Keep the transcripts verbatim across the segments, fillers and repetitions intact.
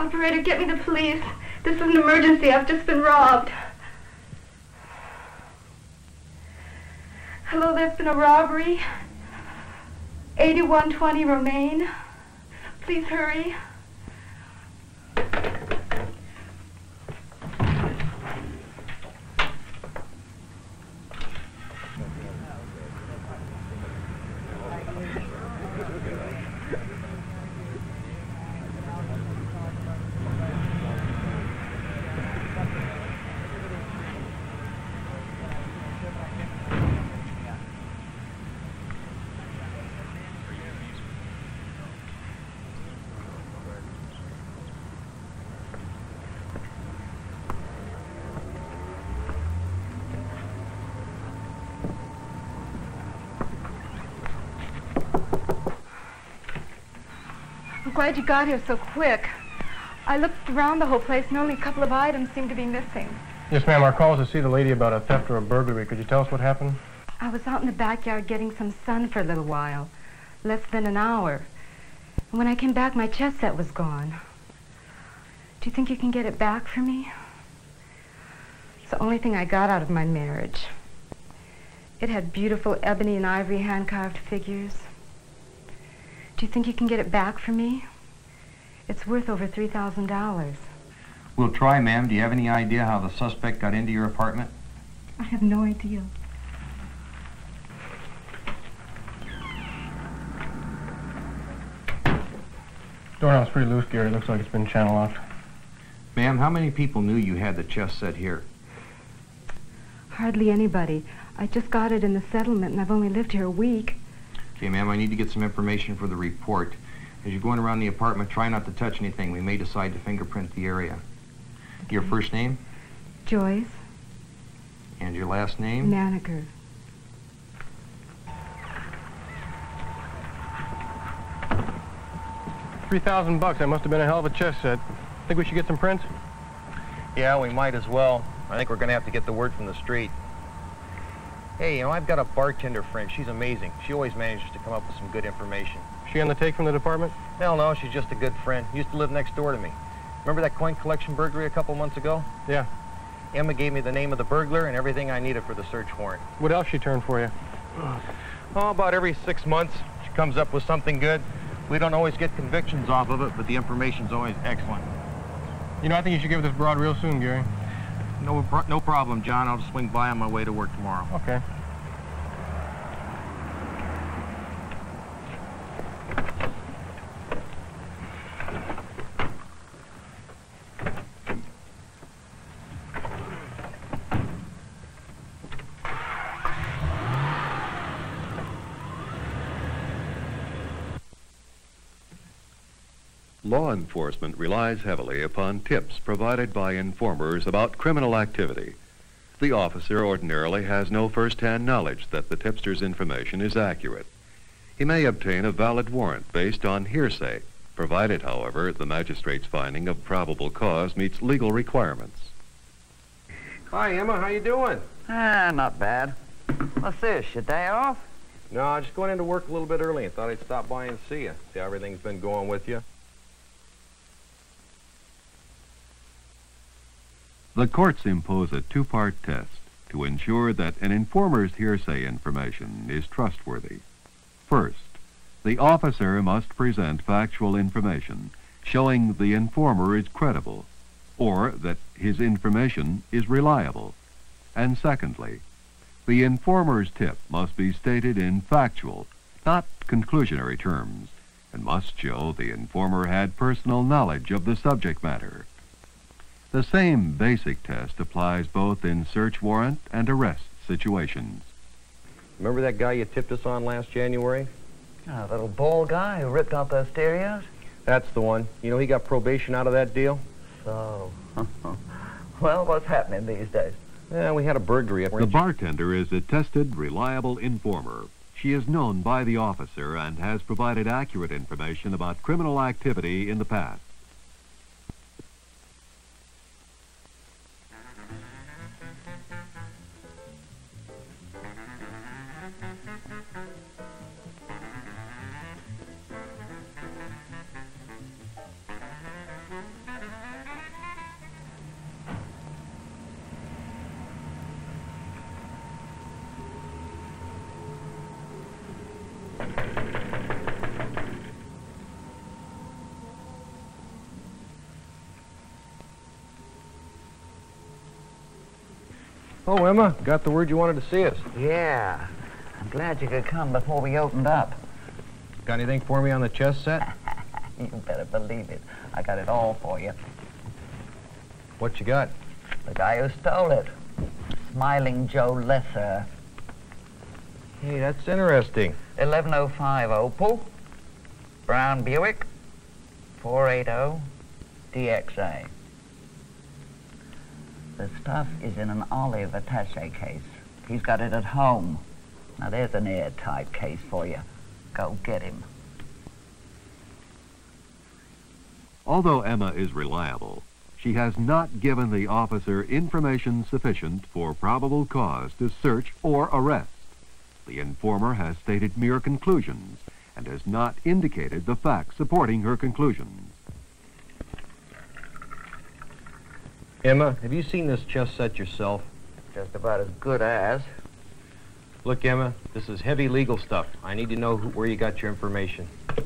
Operator, get me the police. This is an emergency. I've just been robbed. Hello, there's been a robbery. eighty-one twenty Romaine. Please hurry. I'm glad you got here so quick. I looked around the whole place and only a couple of items seem to be missing. Yes, ma'am. Our call was to see the lady about a theft or a burglary. Could you tell us what happened? I was out in the backyard getting some sun for a little while. Less than an hour. And when I came back, my chess set was gone. Do you think you can get it back for me? It's the only thing I got out of my marriage. It had beautiful ebony and ivory hand-carved figures. Do you think you can get it back for me? It's worth over three thousand dollars. We'll try, ma'am. Do you have any idea how the suspect got into your apartment? I have no idea. Doorknob's pretty loose, Gary. Looks like it's been channel locked. Ma'am, how many people knew you had the chess set here? Hardly anybody. I just got it in the settlement, and I've only lived here a week. Okay, ma'am, I need to get some information for the report. As you're going around the apartment, try not to touch anything. We may decide to fingerprint the area. Okay. Your first name? Joyce. And your last name? Maniker. Three thousand bucks. That must have been a hell of a chess set. Think we should get some prints? Yeah, we might as well. I think we're going to have to get the word from the street. Hey, you know, I've got a bartender friend. She's amazing. She always manages to come up with some good information. She on the take from the department? Hell no, she's just a good friend. Used to live next door to me. Remember that coin collection burglary a couple months ago? Yeah. Emma gave me the name of the burglar and everything I needed for the search warrant. What else she turned for you? Oh, about every six months, she comes up with something good. We don't always get convictions off of it, but the information's always excellent. You know, I think you should give this broad real soon, Gary. No, no problem, John. I'll just swing by on my way to work tomorrow. Okay. Law enforcement relies heavily upon tips provided by informers about criminal activity. The officer ordinarily has no first-hand knowledge that the tipster's information is accurate. He may obtain a valid warrant based on hearsay, provided, however, the magistrate's finding of probable cause meets legal requirements. Hi, Emma. How you doing? Ah, not bad. What's this, your day off? No, I'm just going into work a little bit early and thought I'd stop by and see you. See how everything's been going with you. The courts impose a two-part test to ensure that an informer's hearsay information is trustworthy. First, the officer must present factual information showing the informer is credible or that his information is reliable. And secondly, the informer's tip must be stated in factual, not conclusionary terms, and must show the informer had personal knowledge of the subject matter. The same basic test applies both in search warrant and arrest situations. Remember that guy you tipped us on last January? Oh, little bald guy who ripped out those stereos? That's the one. You know, he got probation out of that deal. So, well, what's happening these days? Yeah, we had a burglary. The bartender is a tested, reliable informer. She is known by the officer and has provided accurate information about criminal activity in the past. Oh, Emma, got the word you wanted to see us. Yeah. I'm glad you could come before we opened up. Got anything for me on the chess set? You better believe it. I got it all for you. What you got? The guy who stole it. Smiling Joe Lesser. Hey, that's interesting. eleven oh five Opal. Brown Buick. four eighty D X A. The stuff is in an olive attaché case. He's got it at home. Now there's an airtight case for you. Go get him. Although Emma is reliable, she has not given the officer information sufficient for probable cause to search or arrest. The informer has stated mere conclusions and has not indicated the facts supporting her conclusions. Emma, have you seen this chess set yourself? Just about as good as. Look, Emma, this is heavy legal stuff. I need to know who, where you got your information.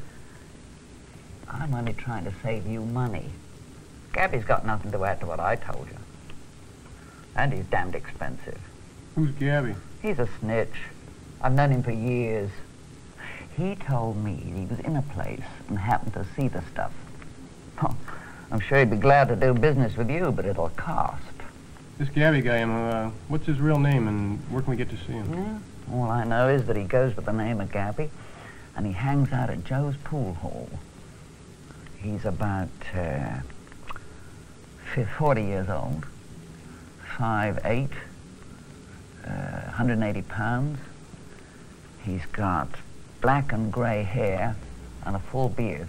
I'm only trying to save you money. Gabby's got nothing to add to what I told you. And he's damned expensive. Who's Gabby? He's a snitch. I've known him for years. He told me he was in a place and happened to see the stuff. Oh, I'm sure he'd be glad to do business with you, but it'll cost. This Gabby guy, Emma, uh, what's his real name and where can we get to see him? Yeah. All I know is that he goes by the name of Gabby, and he hangs out at Joe's pool hall. He's about uh, forty years old, five eight, uh, one hundred eighty pounds. He's got black and gray hair and a full beard.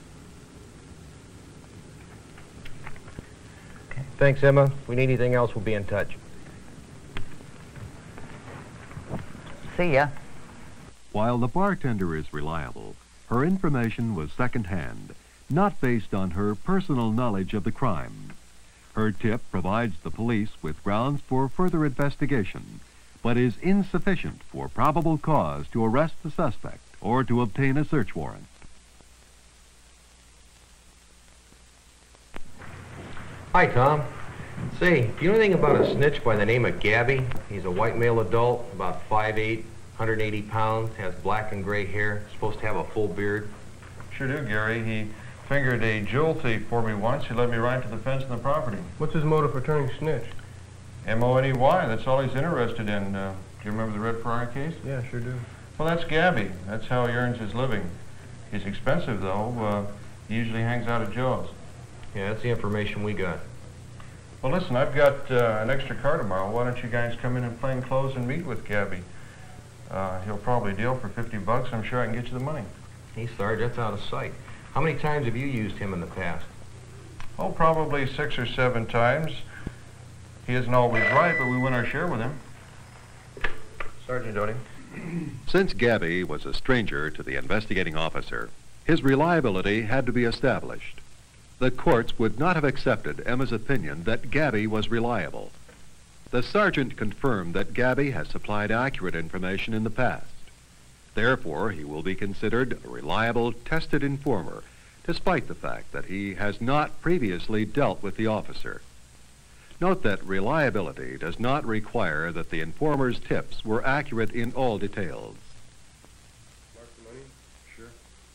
Okay. Thanks, Emma. If we need anything else, we'll be in touch. See ya. While the bartender is reliable, her information was second-hand, not based on her personal knowledge of the crime. Her tip provides the police with grounds for further investigation, but is insufficient for probable cause to arrest the suspect or to obtain a search warrant. Hi, Tom. Say, do you know anything about a snitch by the name of Gabby? He's a white male adult, about five eight, one hundred eighty pounds, has black and gray hair, supposed to have a full beard. Sure do, Gary. He fingered a jewel thief for me once. He led me right to the fence on the property. What's his motive for turning snitch? M O N E Y, that's all he's interested in. Uh, do you remember the Red Ferrari case? Yeah, sure do. Well, that's Gabby. That's how he earns his living. He's expensive, though. Uh, he usually hangs out at Joe's. Yeah, that's the information we got. Well, listen, I've got uh, an extra car tomorrow. Why don't you guys come in in plain clothes and meet with Gabby? Uh, he'll probably deal for fifty bucks. I'm sure I can get you the money. Hey, Sarge, that's out of sight. How many times have you used him in the past? Oh, probably six or seven times. He isn't always right, but we win our share with him. Sergeant Doty. Since Gabby was a stranger to the investigating officer, his reliability had to be established. The courts would not have accepted Emma's opinion that Gabby was reliable. The sergeant confirmed that Gabby has supplied accurate information in the past. Therefore, he will be considered a reliable, tested informer, despite the fact that he has not previously dealt with the officer. Note that reliability does not require that the informer's tips were accurate in all details. Mark the money? Sure.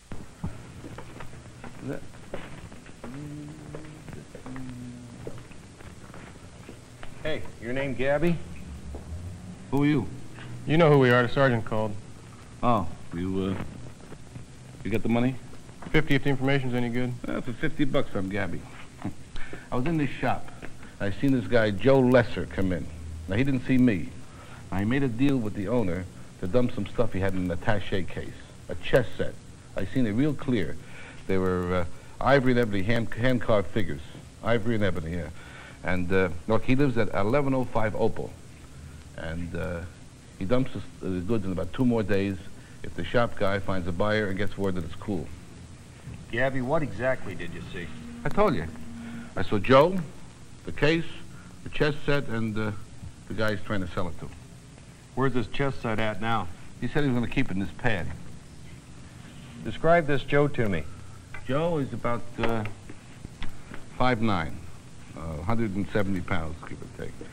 Hey, your name Gabby? Who are you? You know who we are. The sergeant called. Oh, you, uh, you got the money? Fifty if the information's any good. Uh, for fifty bucks from Gabby. I was in this shop. I seen this guy, Joe Lesser, come in. Now, he didn't see me. I made a deal with the owner to dump some stuff he had in an attaché case, a chess set. I seen it real clear. They were uh, ivory and ebony, hand, hand-carved figures. Ivory and ebony, yeah. And, uh, look, he lives at eleven oh five Opal. And uh, he dumps his, uh, the goods in about two more days if the shop guy finds a buyer and gets word that it's cool. Gabby, what exactly did you see? I told you. I saw Joe, the case, the chess set, and uh, the guy he's trying to sell it to. Where's this chess set at now? He said he was going to keep it in his pad. Describe this Joe to me. Joe is about uh, five nine, uh, one hundred seventy pounds, give or take.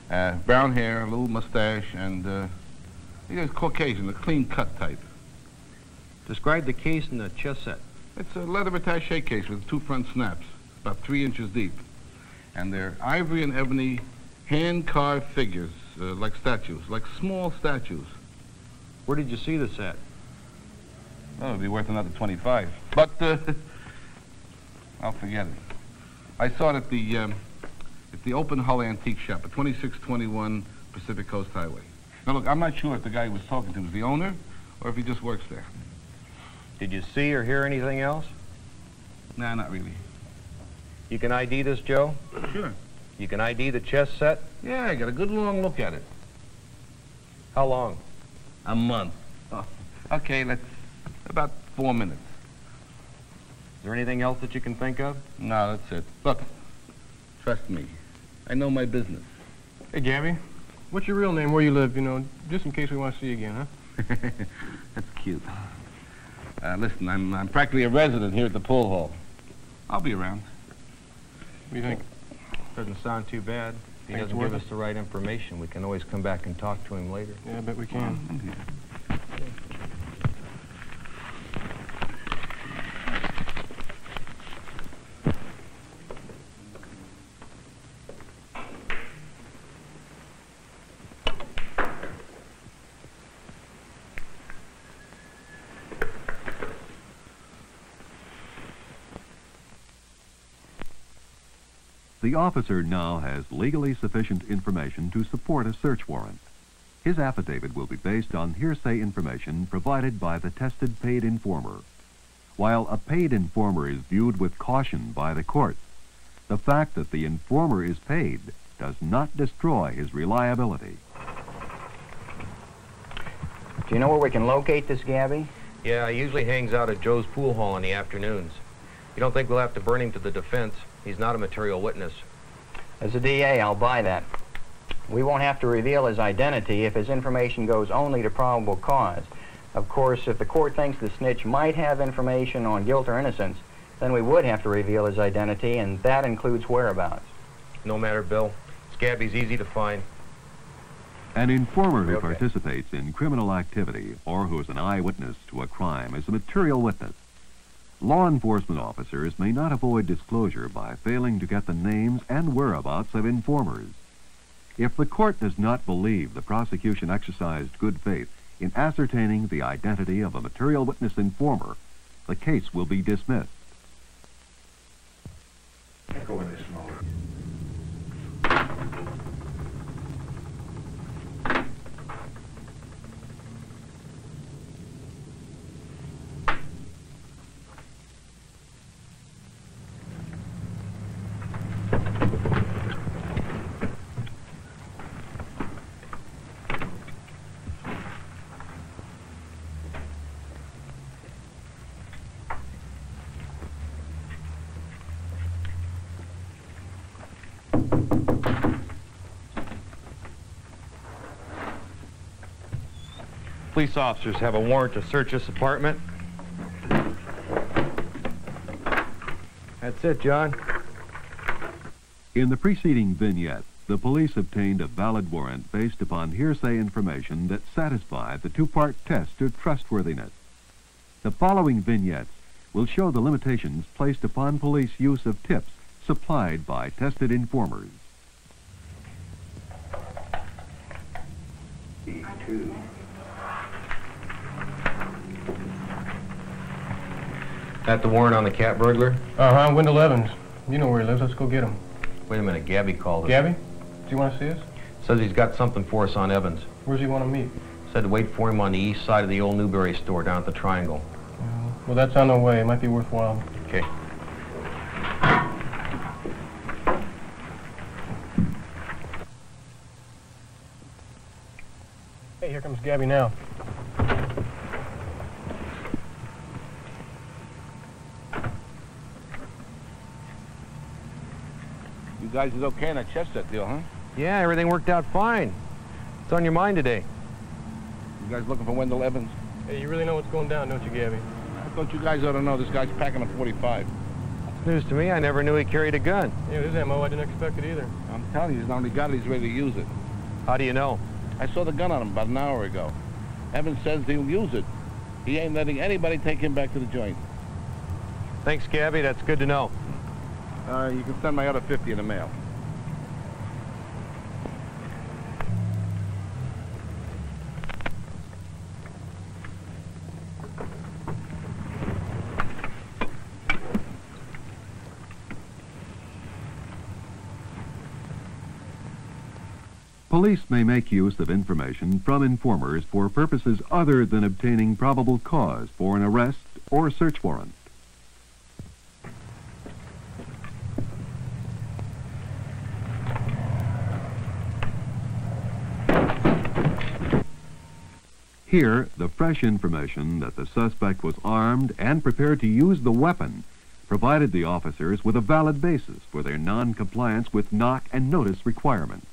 Uh, brown hair, a little mustache, and uh, he is Caucasian, a clean-cut type. Describe the case and the chess set. It's a leather attaché case with two front snaps, about three inches deep. And they're ivory and ebony hand-carved figures, uh, like statues, like small statues. Where did you see the set? Well, it'll be worth another twenty-five. But, uh, I'll forget it. I saw it at the, um, at the open hull antique shop at twenty-six twenty-one Pacific Coast Highway. Now, look, I'm not sure if the guy he was talking to was the owner or if he just works there. Did you see or hear anything else? Nah, not really. You can I D this, Joe? Sure. You can I D the chess set? Yeah, I got a good long look at it. How long? A month. Oh, okay, let's... about four minutes. Is there anything else that you can think of? No, that's it. Look, trust me. I know my business. Hey, Gabby, what's your real name, where you live, you know, just in case we want to see you again, huh? That's cute. Uh, listen, I'm, I'm practically a resident here at the pool hall. I'll be around. What do you think? Doesn't sound too bad. If he Think it's doesn't worth give it? us the right information, we can always come back and talk to him later. Yeah, I bet we can. The officer now has legally sufficient information to support a search warrant. His affidavit will be based on hearsay information provided by the tested paid informer. While a paid informer is viewed with caution by the court, the fact that the informer is paid does not destroy his reliability. Do you know where we can locate this Gabby? Yeah, he usually hangs out at Joe's pool hall in the afternoons. You don't think we'll have to burn him to the defense? He's not a material witness. As a D A, I'll buy that. We won't have to reveal his identity if his information goes only to probable cause. Of course, if the court thinks the snitch might have information on guilt or innocence, then we would have to reveal his identity, and that includes whereabouts. No matter, Bill. Scabby's easy to find. An informer who Okay. participates in criminal activity or who is an eyewitness to a crime is a material witness. Law enforcement officers may not avoid disclosure by failing to get the names and whereabouts of informers. If the court does not believe the prosecution exercised good faith in ascertaining the identity of a material witness informer, the case will be dismissed. Go in this mode. Police officers have a warrant to search this apartment. That's it, John. In the preceding vignette, the police obtained a valid warrant based upon hearsay information that satisfied the two-part test of trustworthiness. The following vignettes will show the limitations placed upon police use of tips supplied by tested informers. Two. That the warrant on the cat burglar? Uh-huh, Wendell Evans. You know where he lives. Let's go get him. Wait a minute, Gabby called us. Gabby, do you want to see us? Says he's got something for us on Evans. Where's he want to meet? Said to wait for him on the east side of the old Newberry store down at the Triangle. Uh, well, that's on the way. It might be worthwhile. Okay. Hey, here comes Gabby now. You guys is okay on that chest set deal, huh? Yeah, everything worked out fine. What's on your mind today? You guys looking for Wendell Evans? Hey, you really know what's going down, don't you, Gabby? I thought you guys ought to know this guy's packing a forty-five. It's news to me. I never knew he carried a gun. Yeah, his M O, I didn't expect it either. I'm telling you, he's not only got it, he's ready to use it. How do you know? I saw the gun on him about an hour ago. Evans says he'll use it. He ain't letting anybody take him back to the joint. Thanks, Gabby. That's good to know. Uh, you can send my other fifty in the mail. Police may make use of information from informers for purposes other than obtaining probable cause for an arrest or search warrant. Here, the fresh information that the suspect was armed and prepared to use the weapon provided the officers with a valid basis for their non-compliance with knock and notice requirements.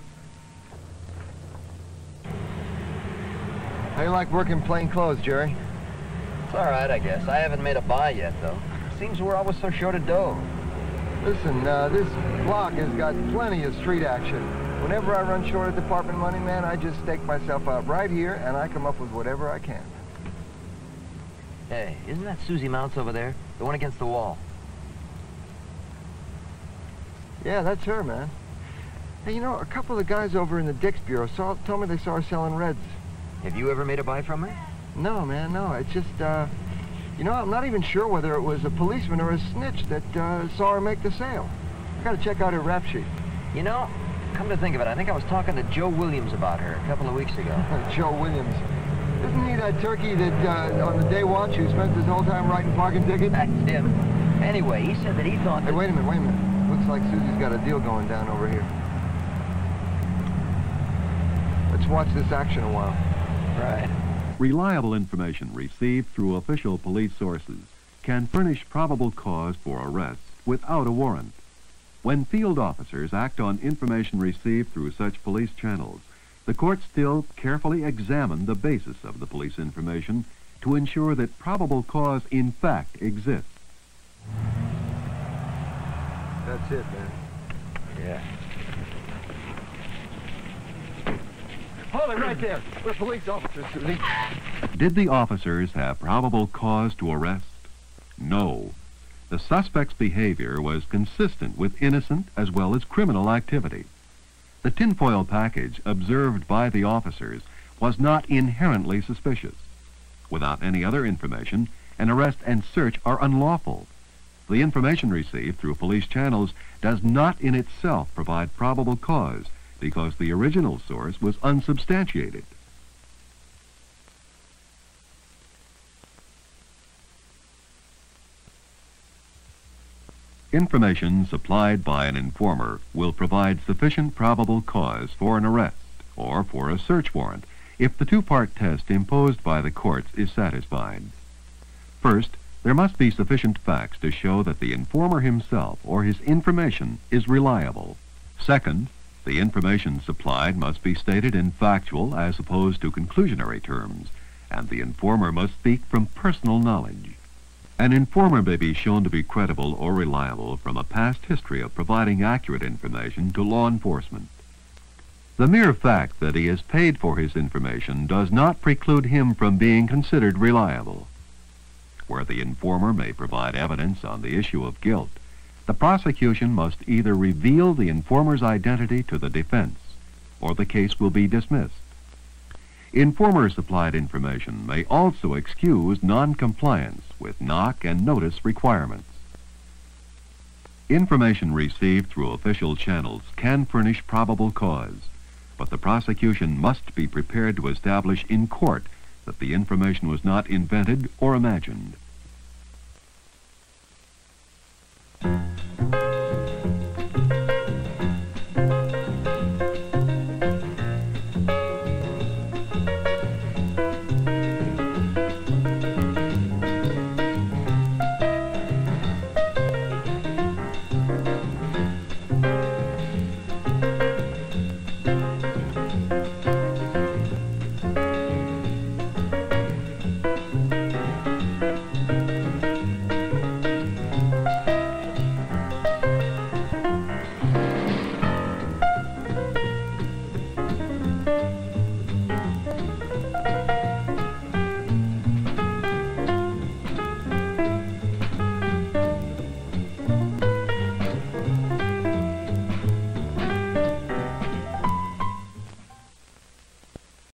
How you like working plain clothes, Jerry? It's all right, I guess. I haven't made a buy yet, though. Seems we're always so short of dough. Listen, uh, this block has got plenty of street action. Whenever I run short of department money, man, I just stake myself out right here, and I come up with whatever I can. Hey, isn't that Susie Mounts over there? The one against the wall? Yeah, that's her, man. Hey, you know, a couple of the guys over in the Dix Bureau saw, told me they saw her selling Reds. Have you ever made a buy from her? No, man, no. It's just, uh, you know, I'm not even sure whether it was a policeman or a snitch that uh, saw her make the sale. I gotta check out her rap sheet. You know, come to think of it, I think I was talking to Joe Williams about her a couple of weeks ago. Joe Williams. Isn't he that turkey that, uh, on the day watch, who spends his whole time writing parking tickets? That's him. Anyway, he said that he thought Hey, that... wait a minute, wait a minute. Looks like Susie's got a deal going down over here. Let's watch this action a while. Right. Reliable information received through official police sources can furnish probable cause for arrest without a warrant. When field officers act on information received through such police channels, the court still carefully examine the basis of the police information to ensure that probable cause in fact exists. That's it, man. Yeah. Hold it right there. We're police officers, Susie. Did the officers have probable cause to arrest? No. The suspect's behavior was consistent with innocent as well as criminal activity. The tinfoil package observed by the officers was not inherently suspicious. Without any other information, an arrest and search are unlawful. The information received through police channels does not in itself provide probable cause because the original source was unsubstantiated. Information supplied by an informer will provide sufficient probable cause for an arrest or for a search warrant if the two-part test imposed by the courts is satisfied. First, there must be sufficient facts to show that the informer himself or his information is reliable. Second, the information supplied must be stated in factual as opposed to conclusionary terms, and the informer must speak from personal knowledge. An informer may be shown to be credible or reliable from a past history of providing accurate information to law enforcement. The mere fact that he is paid for his information does not preclude him from being considered reliable. Where the informer may provide evidence on the issue of guilt, the prosecution must either reveal the informer's identity to the defense, or the case will be dismissed. Informer-supplied information may also excuse non-compliance with knock and notice requirements. Information received through official channels can furnish probable cause, but the prosecution must be prepared to establish in court that the information was not invented or imagined.